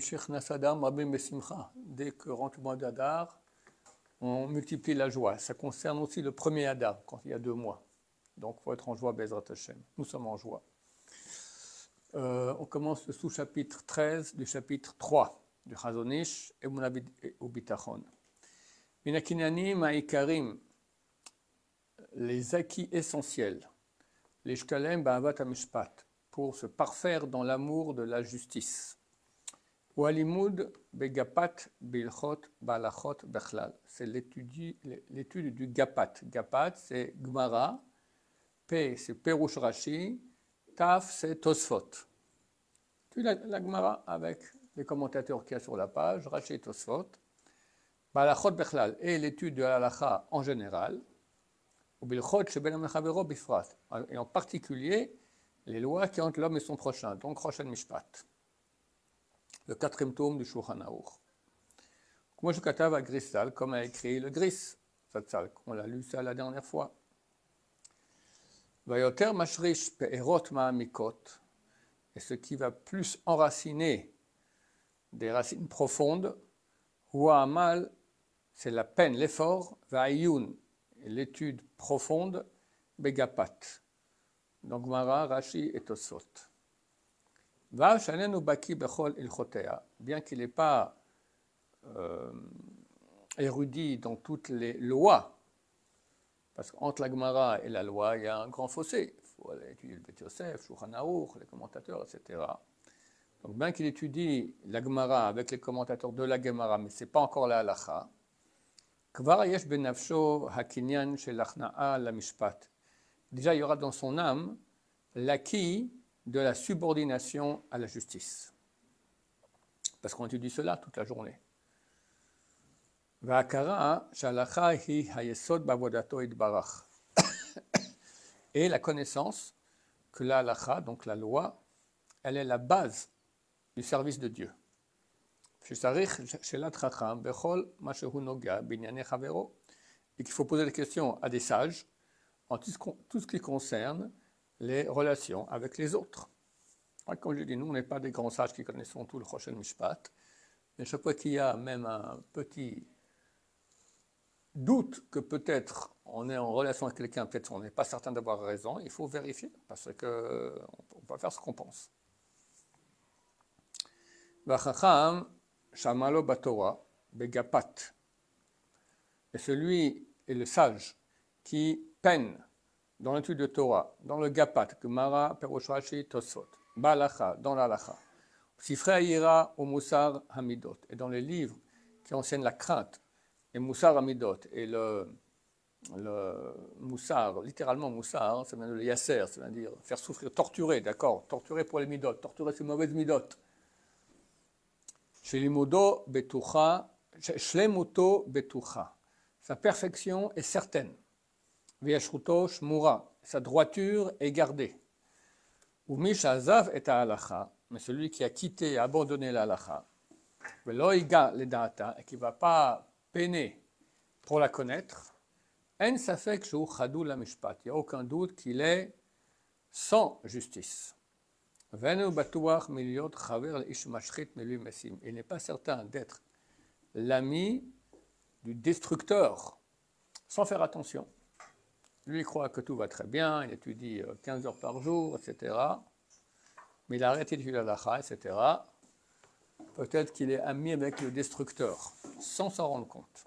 Dès que rentre le mois d'Adar, on multiplie la joie. Ça concerne aussi le premier Adar, quand il y a 2 mois. Donc, il faut être en joie, Bezrat Hashem. Nous sommes en joie. On commence le sous-chapitre 13 du chapitre 3 du Chazon Ish et Bitachon. Minakinani Ma'ikarim, les acquis essentiels, les shkalem ba'avat hamishpat, pour se parfaire dans l'amour de la justice. Ou alimud begapat bilchot balachot bechlal. C'est l'étude du gapat. Gapat, c'est Gemara. P, c'est Perush Rashi. Taf, c'est Tosfot. Tu la Gemara avec les commentateurs qu'il y a sur la page, Rashi et Tosfot. Balachot bechlal, et l'étude de la halacha en général. Ou bilchot sheben hamechavero bifrat. Et en particulier, les lois qui ont entre l'homme et son prochain. Donc, Rosh Mishpat. Le 4e tome du Shulchan Aruch. Moi, je katav à Grisal, comme a écrit le Gris, Zatzal, on l'a lu ça la dernière fois. Vayoter mashrish pe'erot ma'amikot, et ce qui va plus enraciner des racines profondes, huwa amal, c'est la peine, l'effort, va'ayun, l'étude profonde, begapat. Donc, Mara, Rashi et Tosfot. Bien qu'il n'est pas érudit dans toutes les lois, parce qu'entre la Gemara et la loi, il y a un grand fossé. Il faut aller étudier le Bet Yosef, Shulchan Aruch, les commentateurs, etc. Donc, bien qu'il étudie la Gemara avec les commentateurs de la Gemara, mais ce n'est pas encore la halacha, Kvar yesh benafsho hakinyan shel achna'a la mishpat. Déjà, il y aura dans son âme l'acquis de la subordination à la justice. Parce qu'on étudie cela toute la journée. Et la connaissance que la halacha, donc la loi, elle est la base du service de Dieu. Et qu'il faut poser des questions à des sages en tout ce qui concerne les relations avec les autres. Comme je dis, nous, on n'est pas des grands sages qui connaissons tout le Rosh Mishpat, mais chaque fois qu'il y a même un petit doute que peut-être on est en relation avec quelqu'un, peut-être on n'est pas certain d'avoir raison, il faut vérifier, parce qu'on va faire ce qu'on pense. Vachacham shamalo batora begapat. Et celui est le sage qui peine dans l'étude de Torah, dans le Gapat, Gemara, Perush Rashi, Tosfot, Balacha, dans l'Alacha, Sifrei Hayira ou Moussar Hamidot, et dans les livres qui enseignent la crainte, et Moussar Hamidot, et le Moussar, littéralement Moussar, ça veut dire le Yasser, ça veut dire faire souffrir, torturer, d'accord, torturer pour les Midot, torturer ces mauvaises Midot. Shlemuto Betucha, sa perfection est certaine. V'yashruto shmura, sa droiture est gardée. Ou mishazav et halacha, mais celui qui a quitté et abandonné la halacha, veloiga le data, et qui ne va pas peiner pour la connaître, en safek shu chadou la mishpat, il n'y a aucun doute qu'il est sans justice. Venu batuach miliot chaver l'ish mashchit melu mesim, il n'est pas certain d'être l'ami du destructeur, sans faire attention. Lui, il croit que tout va très bien, il étudie 15 heures par jour, etc. Mais il a arrêté d'étudier la halacha, etc. Peut-être qu'il est ami avec le destructeur, sans s'en rendre compte.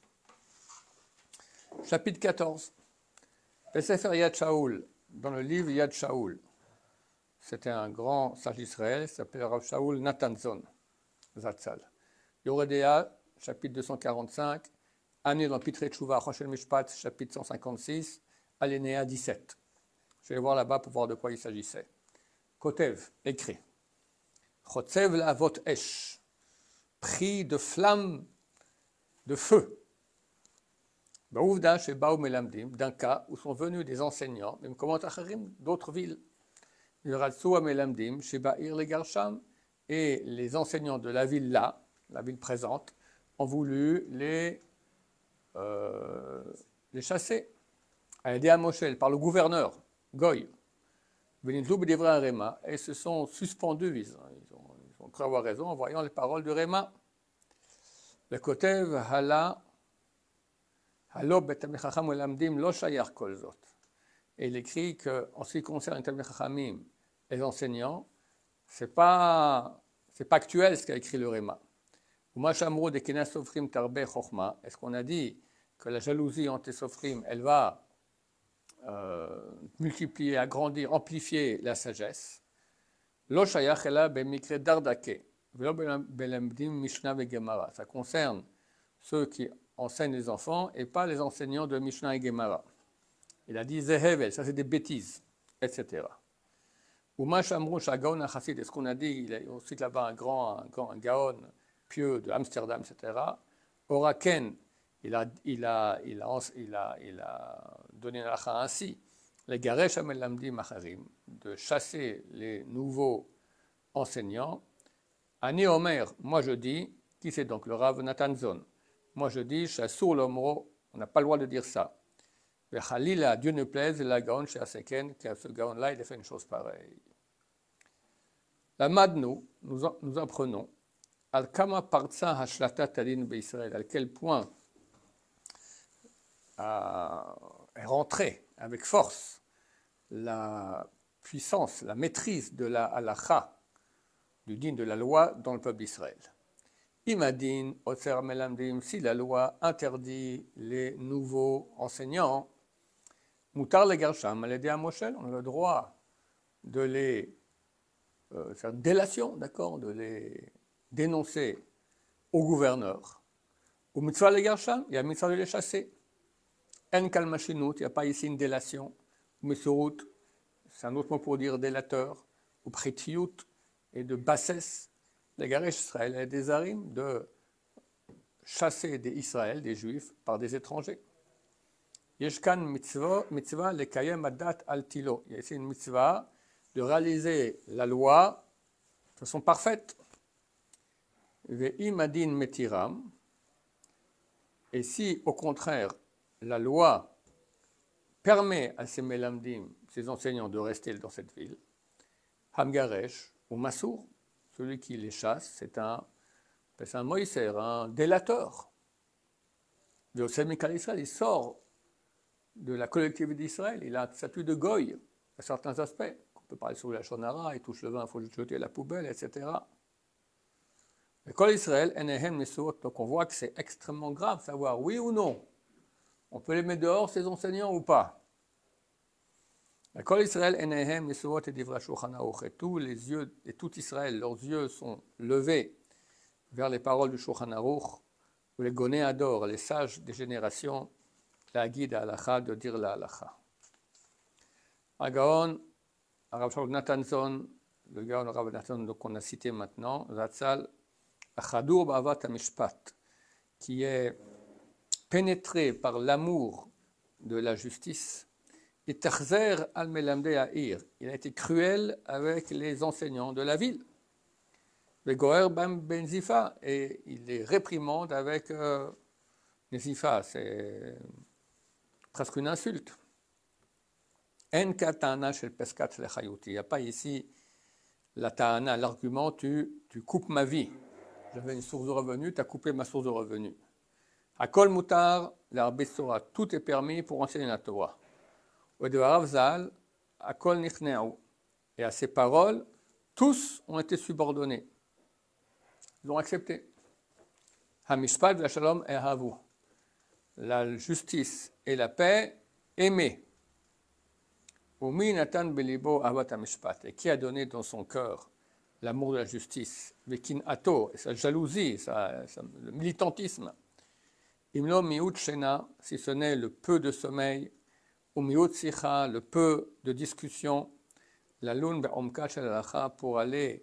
Chapitre 14. Sefer Yad Shaul, dans le livre Yad Shaul. C'était un grand sage d'Israël, il s'appelait Rav Shaul Natanzon, Zatzal. Yoredea, chapitre 245. Année dans Pitrei Tshuva, Rosh Mishpat, chapitre 156, alinéa 17. Je vais voir là-bas pour voir de quoi il s'agissait. Kotev, écrit. Chotzev l'avot esh, pris de flamme, de feu. Ba'uvda shebaou melamdim, d'un cas où sont venus des enseignants, même comme Acharim, d'autres villes. Yiratzou melamdim, sheba'ir le garsham, et les enseignants de la ville là, la ville présente, ont voulu les chasser, à aider à Moshe par le gouverneur, Goy. Et se sont suspendus, ils ont pourrait avoir raison en voyant les paroles du Réma. Le Kotev Hala, Halo Bet Talmid Chacham Ulamdim Lo Shayach Kol Zot. Et il écrit qu'en ce qui concerne les Talmid Chachamim, les enseignants, c'est pas actuel ce qu'a écrit le Réma. Est-ce qu'on a dit que la jalousie entre les Sofrim, elle va multiplier, agrandir, amplifier la sagesse? Ça concerne ceux qui enseignent les enfants et pas les enseignants de Mishnah et Gemara. Il a dit Zehevel, ça c'est des bêtises, etc. Est-ce qu'on a dit, il y a aussi là-bas un Gaon pieux de Amsterdam, etc. Oraken, il a donné un halakha ainsi, les Garesh Amelamdi Macharim, de chasser les nouveaux enseignants. Ani Omer, moi je dis, qui c'est donc le Rav Natanzon? Moi je dis, Chassur l'omro, on n'a pas le droit de dire ça. Mais Khalila, Dieu ne plaise, la Gaon chez Aseken, car ce Gaon-là, il a fait une chose pareille. La Madnou, nous apprenons, Al-Kama Partsa Hashlata Tadin Beisraël, à quel point est rentrée avec force la puissance, la maîtrise de la halakha, du din de la loi dans le peuple d'Israël. Imadin, Otser Melamdim, si la loi interdit les nouveaux enseignants, Moutar le Gersham, Alédé à Moshel, on a le droit de les faire délation, d'accord, de les dénoncer au gouverneur. Ou Mitzvah le Gersham, il y a Mitzvah de les chasser. En Kalmachinout, il n'y a pas ici une délation. Ou Mesurut, c'est un autre mot pour dire délateur. Ou Pritiout, et de bassesse. Les Garesh Israël et des Harim, de chasser des Israël, des Juifs, par des étrangers. Yeshkan mitzvah le kayem adat al tilo. Il y a ici une mitzvah de réaliser la loi de façon parfaite. Ve'imadin metiram. Et si, au contraire, la loi permet à ces melamdim, ces enseignants, de rester dans cette ville, Hamgaresh ou Massour, celui qui les chasse, c'est un moïser, un délateur. Yosef Mikal Israël, il sort de la collectivité d'Israël, il a un statut de goy à certains aspects. On peut parler sur la shonara, il touche le vin, il faut le jeter à la poubelle, etc. L'école Israël, donc on voit que c'est extrêmement grave, savoir oui ou non, on peut les mettre dehors, ces enseignants, ou pas. L'école Israël, et tous les yeux, et tout Israël, leurs yeux sont levés vers les paroles du Shulchan Aruch, où les Goné adorent, les sages des générations, la guide à halakha, de dire la halakha. Agaon, Rav Shaul Natanzon, le Gaon Rav Natanzon qu'on a cité maintenant, Zatzal, Achadur Ba'avat HaMishpat, qui est pénétré par l'amour de la justice, et Terzer al-Melamde Ha'ir, il a été cruel avec les enseignants de la ville. Le Goer Bam Ben Zifa, et il les réprimande avec Zifa, c'est presque une insulte. En katana shel peskat lechayuti. Il n'y a pas ici la ta'ana, l'argument, tu coupes ma vie. J'avais une source de revenus, tu as coupé ma source de revenus. Akol mutar, l'arbit Torah, tout est permis pour enseigner la Torah. Odevarav zal, akol nichneu. Et à ces paroles, tous ont été subordonnés. Ils ont accepté. Hamishpat v'ashalom ehavu. La justice et la paix, aimer. Umi natan belibo avat hamishpat. Et qui a donné dans son cœur l'amour de la justice, vekin ato, sa jalousie, le militantisme. Imlo miut shena, si ce n'est le peu de sommeil, ou miut sicha, le peu de discussion, la lune be'omka shel halakha, pour aller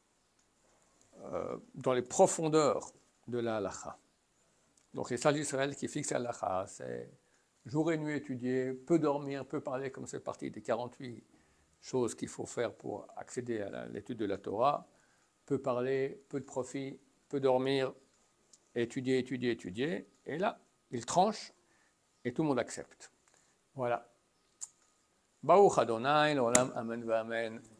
dans les profondeurs de la halakha. Donc les sages d'Israël qui fixent la halakha, c'est jour et nuit étudier, peu dormir, peu parler, comme c'est partie des 48 choses qu'il faut faire pour accéder à l'étude de la Torah, peu parler, peu de profit, peu dormir, étudier, et là, il tranche et tout le monde accepte. Voilà. Baruch Adonai, l'olam, amen, amen.